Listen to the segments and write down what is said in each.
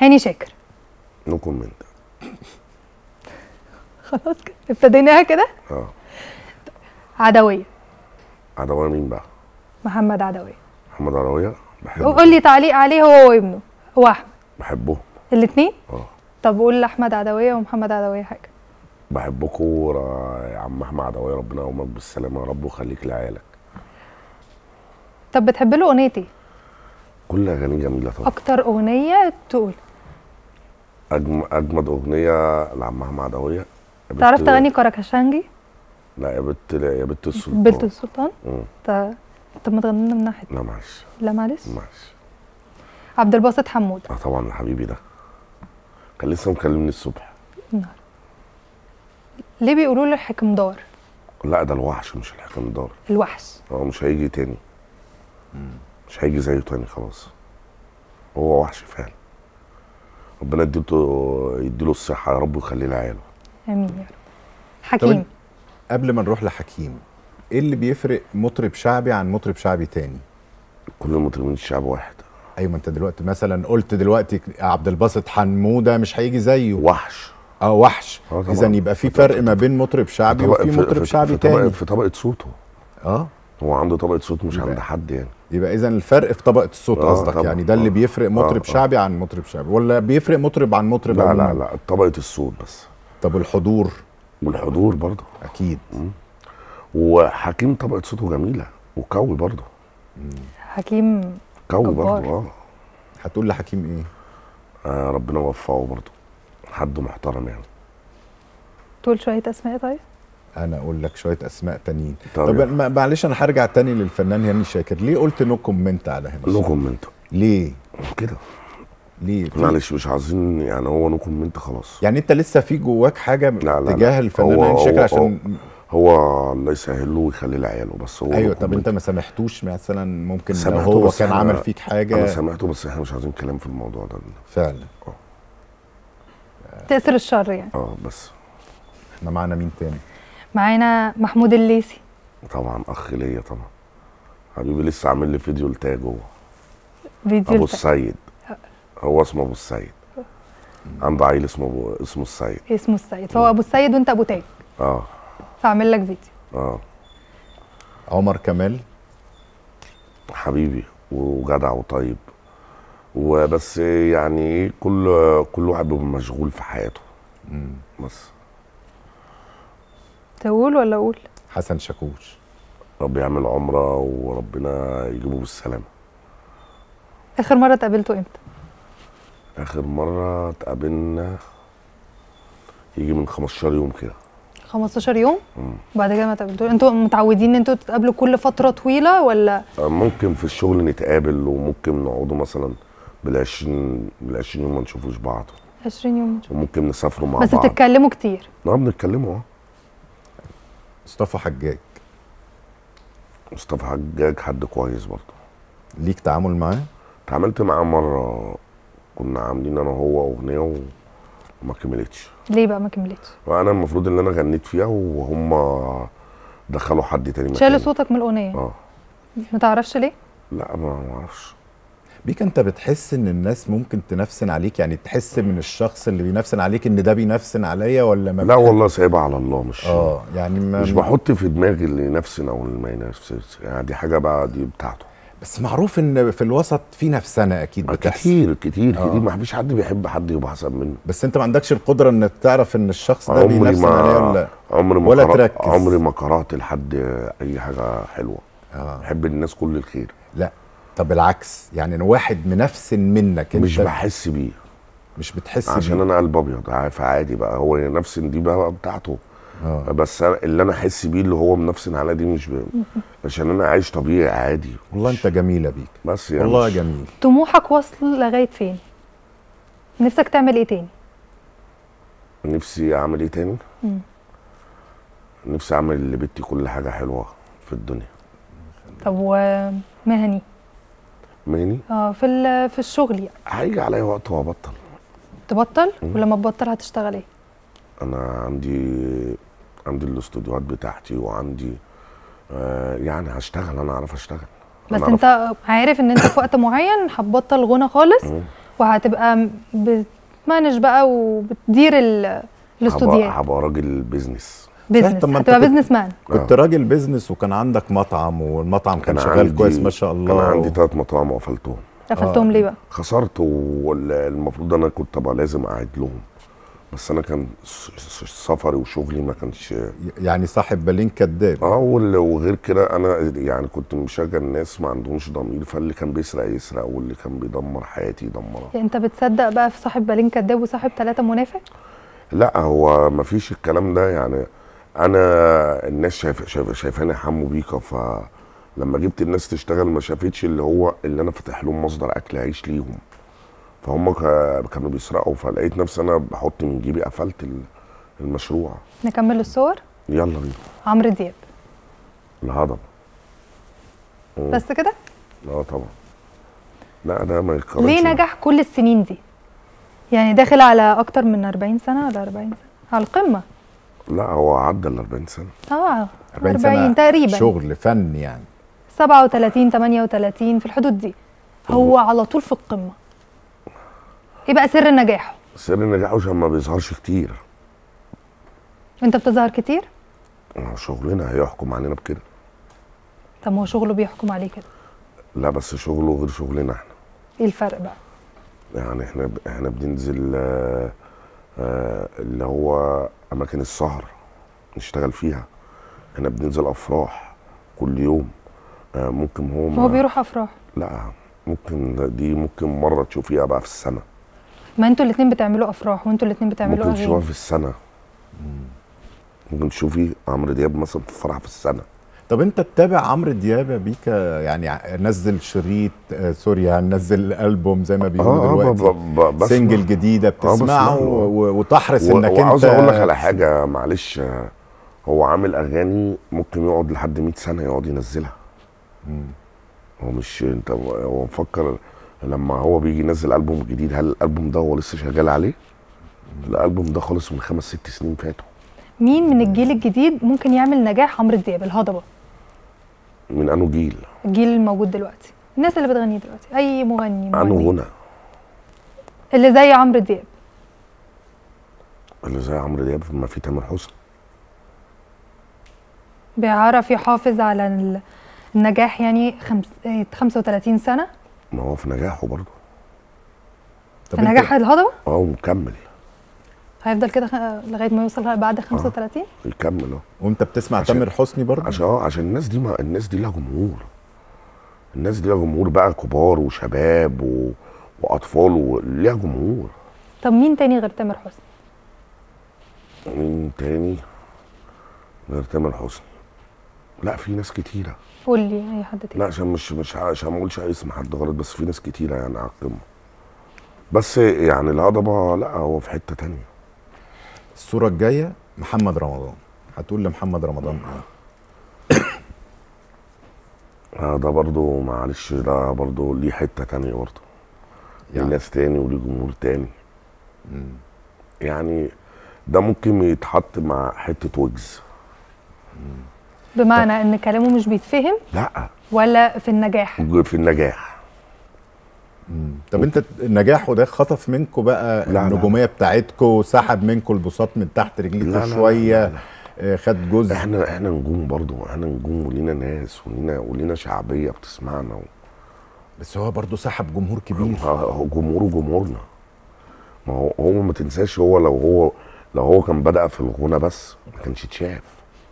هاني شاكر. نو كومنت. خلاص كده ابتديناها كده. عدويه. عدويه مين بقى؟ محمد عدويه. محمد عدويه بحبه. قول لي تعليق عليه هو وابنه، هو احمد. بحبهم الاثنين؟ طب قول لاحمد عدويه ومحمد عدويه حاجه. بحبكم يا عم احمد عدويه، ربنا يقومك بالسلامه يا رب ويخليك لعيالك. طب بتحب له اغنيه ايه؟ كل اغانيه جميله طبعا. اكتر اغنيه تقول؟ اجمد اغنيه لعم احمد عدويه. تعرف تغني كراكشانجي؟ لا يا بت السلطان. بنت السلطان؟ طب ما تغني لنا من ناحيه. لا معلش. لا معلش. معلش. عبد الباسط حمود. طبعا حبيبي ده كان لسه مكلمني الصبح. النهار. ليه بيقولوا له الحكمدار؟ لا ده الوحش مش الحكمدار. الوحش. مش هيجي تاني. مش هيجي زيه تاني خلاص. هو وحش فعلا. ربنا يديله الصحه يا رب ويخليه لعياله. امين يا رب. حكيم. قبل ما نروح لحكيم، ايه اللي بيفرق مطرب شعبي عن مطرب شعبي تاني؟ كل المطربين الشعب واحد. ايوه، ما انت دلوقتي مثلا قلت دلوقتي عبد الباسط حموده مش هيجي زيه. وحش. وحش. اذا يبقى في فرق ما بين مطرب شعبي وفي مطرب شعبي تاني. في طبقه صوته. هو عنده طبقه صوت مش عند حد يعني. يبقى اذا الفرق في طبقه الصوت قصدك يعني، ده اللي بيفرق مطرب شعبي عن مطرب شعبي، ولا بيفرق مطرب عن مطرب؟ لا طبقه الصوت بس. طب الحضور؟ والحضور برضه اكيد. وحكيم طبقه صوته جميله وقوي برضه. حكيم قوي برضه. هتقول لحكيم ايه؟ ربنا يوفقه برضه، حد محترم يعني. تقول شويه اسماء طيب؟ انا اقول لك شويه اسماء تانيين. طب معلش انا هرجع تاني للفنان هاني شاكر. ليه قلت نو كومنت على هاني شاكر؟ نو كومنت ليه كده؟ ليه؟ معلش مش عايزين يعني، هو نو كومنت خلاص. يعني انت لسه في جواك حاجه تجاه الفنان هاني شاكر؟ عشان هو الله يسهل له ويخلي لعياله بس. هو ايوه. طب انت ما سامحتوش مثلا؟ ممكن لو هو كان عمل فيك حاجه. انا سامحته بس احنا مش عايزين كلام في الموضوع ده فعلا. تأثر الشر يعني. بس. احنا معانا مين تاني؟ معانا محمود الليثي. طبعا اخ ليا طبعا، حبيبي لسه عامل لي فيديو لتاج. هو فيديو ابو السيد. هو اسمه ابو السيد، عنده عيل اسمه السيد. اسمه السيد، فهو ابو السيد وانت ابو تاج. فاعمل لك فيديو. عمر كمال حبيبي وجدع وطيب وبس يعني كل واحد بيبقى مشغول في حياته. بس. تقول ولا اقول؟ حسن شاكوش. رب يعمل عمره وربنا يجيبه بالسلامه. اخر مره اتقابلتوا امتى؟ اخر مره اتقابلنا يجي من 15 يوم كده. 15 يوم؟ وبعد كده ما تقابلتوا؟ انتوا متعودين ان انتوا تتقابلوا كل فتره طويله ولا؟ ممكن في الشغل نتقابل وممكن نقعدوا مثلا بال20 يوم ما نشوفوش بعض. 20 يوم وممكن نسافروا مع بس بعض. بس بتتكلموا كتير؟ بنتكلموا. مصطفى حجاج. مصطفى حجاج حد كويس برضه. ليك تعامل معاه؟ اتعاملت معاه مره، كنا عاملين انا وهو اغنيه وما كملتش. ليه بقى ما كملتش؟ وانا المفروض ان انا غنيت فيها وهم دخلوا حد تاني. شالوا صوتك من الاغنيه؟ ما تعرفش ليه؟ لا ما اعرفش. بيك انت بتحس ان الناس ممكن تنفسن عليك؟ يعني تحس من الشخص اللي بينفسن عليك ان ده بينفسن عليا ولا ما؟ لا والله سايبها على الله. مش يعني مش بحط في دماغي اللي ينفسن او اللي ما ينفسنش يعني، دي حاجه بقى دي بتاعته. بس معروف ان في الوسط في نفسنه اكيد بتحصل. كتير ما فيش حد بيحب حد يبقى احسن منه. بس انت ما عندكش القدره انك تعرف ان الشخص ده بينفسن عليا ولا تركز؟ عمري ما قرأت لحد اي حاجه حلوه. بحب الناس كل الخير. لا طب العكس، يعني ان واحد منفسن منك انت مش بحس بيه. مش بتحس عشان بيه؟ انا قلب ابيض فعادي بقى، هو نفسن دي بقى بتاعته. بس اللي انا احس بيه اللي هو منفسن على دي مش عشان انا عايش طبيعي عادي. والله انت جميله بيك بس يعني والله جميل. طموحك واصل لغايه فين؟ نفسك تعمل ايه تاني؟ نفسي اعمل ايه تاني؟ نفسي اعمل لبنتي كل حاجه حلوه في الدنيا. طب ومهني؟ مهني؟ في الشغل يعني هيجي عليا وقت وهبطل. تبطل؟ ولما تبطل هتشتغل ايه؟ انا عندي الاستوديوهات بتاعتي وعندي يعني هشتغل. انا اعرف اشتغل. بس انت عارف ان انت في وقت معين هتبطل غنى خالص وهتبقى بتمانج بقى وبتدير الاستوديوهات. هبقى راجل بيزنس. بيزنس، طب ما هتبقى أنت بيزنس مان. كنت راجل بيزنس وكان عندك مطعم، والمطعم كان شغال كويس ما شاء الله. كان عندي 3 مطاعم وقفلتهم. قفلتهم ليه بقى؟ خسرت، والمفروض انا كنت ابقى لازم اعيد لهم، بس انا كان سفري وشغلي ما كانش يعني صاحب بالين كداب. وغير كده انا يعني كنت مشغل ناس ما عندهمش ضمير، فاللي كان بيسرق يسرق واللي كان بيدمر حياتي يدمرها. يعني انت بتصدق بقى في صاحب بالين كداب وصاحب 3 منافق؟ لا، هو ما فيش الكلام ده. يعني انا الناس شايفاني حمو بيكا، فلما جبت الناس تشتغل ما شافتش اللي انا فاتح لهم مصدر اكل عيش ليهم، فهم كانوا بيسرقوا، فلقيت نفسي انا بحط من جيبي، قفلت المشروع. نكمل الصور. يلا بينا. عمرو دياب. الهضبه. بس كده؟ اه طبعا. لا ده ما يتقارنش. ليه نجح كل السنين دي؟ يعني داخل على اكتر من 40 سنه ولا 40 سنه على القمه؟ لا هو عدى ال 40 سنه. 40 سنه تقريبا. شغل فن يعني. 37 38 في الحدود دي. هو على طول في القمه. ايه بقى سر نجاحه؟ سر نجاحه عشان ما بيظهرش كتير. انت بتظهر كتير؟ شغلنا هيحكم علينا بكده. طب ما هو شغله بيحكم عليه كده. لا بس شغله غير شغلنا احنا. ايه الفرق بقى؟ يعني احنا بننزل اللي هو اماكن السهر نشتغل فيها. احنا بننزل افراح كل يوم. ممكن هو بيروح افراح؟ لا ممكن مره تشوفيها بقى في السنه. ما انتوا الاثنين بتعملوا افراح وانتوا الاثنين بتعملوا اغاني. ممكن تشوفها في السنه. ممكن تشوفي عمرو دياب مثلا في فرح في السنه. طب انت تتابع عمرو دياب يا بيكا؟ يعني نزل شريط سوري، هننزل البوم زي ما بيقولوا دلوقتي، سنجل جديده بتسمعه وتحرص انك انت. وعاوز اقول لك على حاجه معلش، هو عامل اغاني ممكن يقعد لحد 100 سنه يقعد ينزلها. هو مش هو مفكر لما هو بيجي ينزل البوم جديد، هل الالبوم ده هو لسه شغال عليه؟ الالبوم ده خلص من 5 6 سنين فاتوا. مين من الجيل الجديد ممكن يعمل نجاح عمرو دياب الهضبه؟ من انو جيل؟ الجيل الموجود دلوقتي، الناس اللي بتغني دلوقتي، اي مغني انو غنى اللي زي عمرو دياب. اللي زي عمرو دياب ما في تامر حسني. بيعرف يحافظ على النجاح يعني 35 سنه. ما هو في نجاحه برضه. في نجاح الهضبه؟ ومكمل. هيفضل كده لغايه ما يوصل بعد 35؟ يكمل. وانت بتسمع تامر حسني برضه؟ عشان الناس دي لها جمهور. الناس دي لها جمهور بقى، كبار وشباب واطفال وليها جمهور. طب مين تاني غير تامر حسني؟ مين تاني غير تامر حسني؟ لا في ناس كتيره. قول لي اي حد تاني. لا عشان ما اقولش اسم حد غلط، بس في ناس كتيره يعني على القمه. بس يعني الهضبه لا هو في حته تانيه. الصوره الجايه محمد رمضان، هتقول لمحمد رمضان ده برضو معلش، ده برضو ليه حته تانيه برضو. يعني ناس تاني وليه جمهور تاني. يعني ده ممكن يتحط مع حته ويجز. بمعنى ان كلامه مش بيتفهم؟ لا. ولا في النجاح؟ في النجاح. طب انت نجاحه ده خطف منكم بقى النجوميه بتاعتكم، سحب منكم البساط من تحت رجليكم شويه؟ خد جزء. احنا نجوم برضو، احنا نجوم ولينا ناس ولينا شعبيه بتسمعنا بس هو برضو سحب جمهور كبير. جمهوره جمهورنا. ما هو ما تنساش، هو لو هو كان بدأ في الغنى بس ما كانش اتشاف.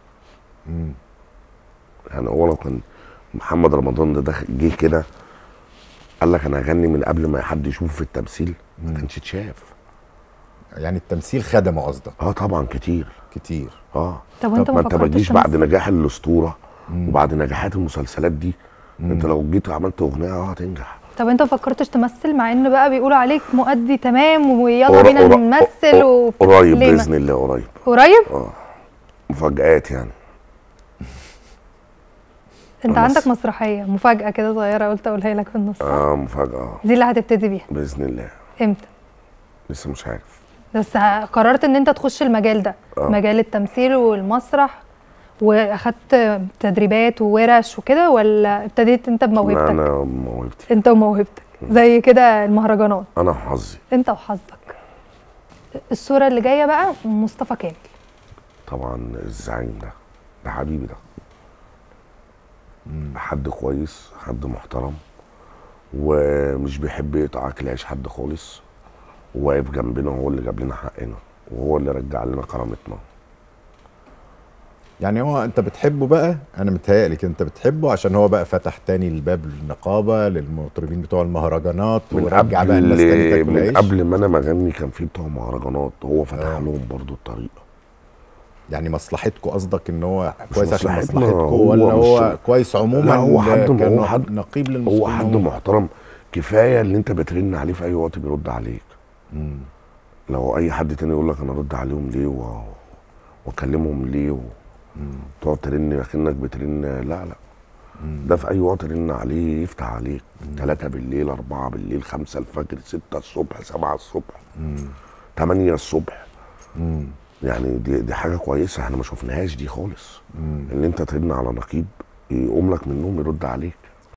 يعني هو لو كان محمد رمضان ده جه كده قال لك انا هغني من قبل ما حد يشوف في التمثيل، ما كانش اتشاف. يعني التمثيل خدمه قصدك؟ طبعا كتير. طب انت ما انت ما تجيش بعد نجاح الاسطوره وبعد نجاحات المسلسلات دي. انت لو جيت عملت اغنيه هتنجح. طب انت ما فكرتش تمثل، مع ان بقى بيقولوا عليك مؤدي تمام ويلا بينا نمثل قريب باذن الله. قريب؟ مفاجآت يعني. انت عندك مسرحيه مفاجاه كده صغيره قلت اقولها لك في النص. مفاجاه. دي اللي هتبتدي بيها باذن الله. امتى؟ لسه مش عارف. بس قررت ان انت تخش المجال ده. مجال التمثيل والمسرح، واخدت تدريبات وورش وكده، ولا ابتديت انت بموهبتك؟ لا انا موهبتي. انت وموهبتك. زي كده المهرجانات. انا وحظي. انت وحظك. الصوره اللي جايه بقى مصطفى كامل. طبعا الزعيم ده حبيبي ده. حد كويس، حد محترم، ومش بيحب يقطع اكل عيش حد خالص، وواقف جنبنا، هو اللي جاب لنا حقنا، وهو اللي رجع لنا كرامتنا. يعني هو انت بتحبه بقى، انا متهيألي كده انت بتحبه عشان هو بقى فتح تاني الباب للنقابه للمطربين بتوع المهرجانات، ورجع بقى الناس تاني تاكل عيش. من قبل ما انا ما اغني كان في بتوع مهرجانات، هو فتح لهم برضو الطريق. يعني مصلحتكم قصدك ان هو كويس عشان مصلحتكم، هو ولا هو كويس عموما؟ لا هو حد نقيب للمسلمين، هو حد محترم. كفايه اللي انت بترن عليه في اي وقت بيرد عليك. لو اي حد تاني يقول لك انا ارد عليهم ليه واكلمهم ليه تقعد ترن اكنك بترن، لا ده في اي وقت رن عليه يفتح عليك. 3 بالليل، 4 بالليل، 5 الفجر، 6 الصبح، 7 الصبح، 8 الصبح. يعني دي حاجه كويسه، احنا ما شفناهاش دي خالص. ان انت ترن على نقيب يقوم لك من النوم يرد عليك.